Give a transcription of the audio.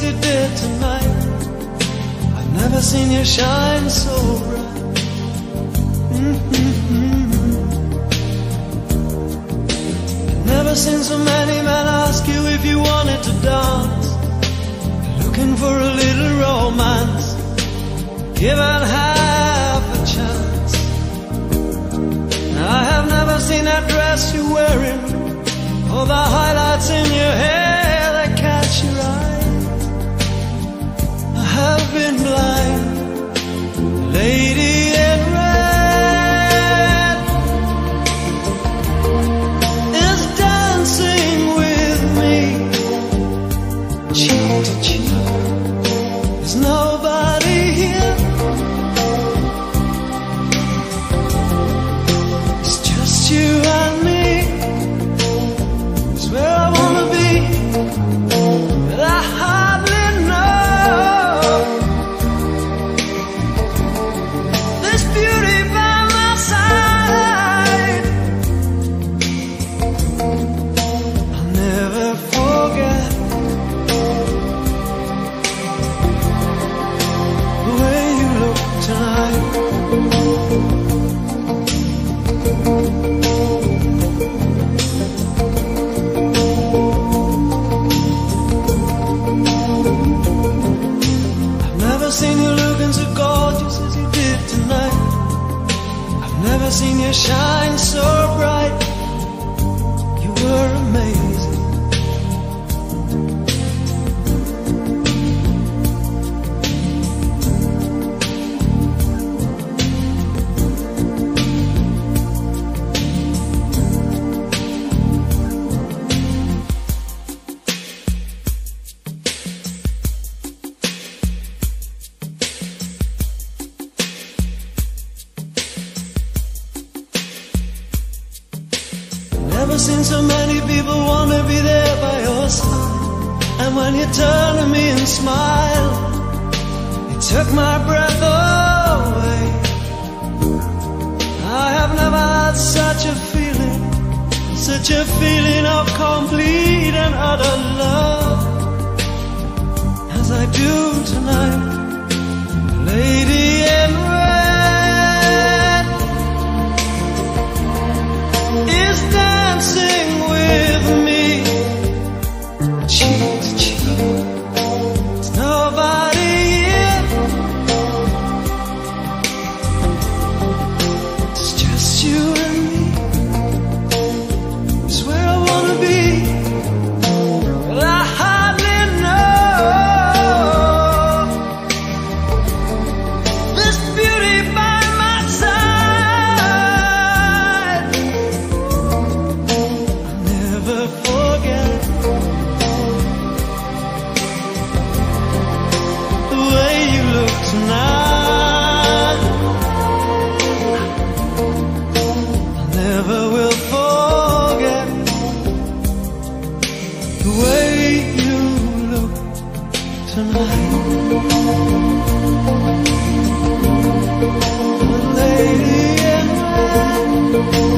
you did tonight. I've never seen you shine so bright. I've never seen so many men ask you if you wanted to dance, looking for a little romance, given half a chance. I have never seen that dress you're wearing, or the highlights in your hair that catch your eye. I have been blind, lady in red is dancing with me, cheek to cheek. There's nobody here, it's just you and me. It's where I wanna be, but I hardly know this beauty by my side. I'll never forget the way you look tonight. I've never seen you looking so gorgeous as you did tonight. I've never seen you shine so bright. You were amazing. Never seen so many people wanna be there by your side. And when you turn to me and smile, it took my breath away. I have never had such a feeling of complete and utter love as I do tonight. Lady in red is dancing with me, cheek to cheek. There's nobody here, it's just you and me. It's where I wanna be, but I hardly know this beauty by my side. Never forget the way you look tonight. I never will forget the way you look tonight. Lady in red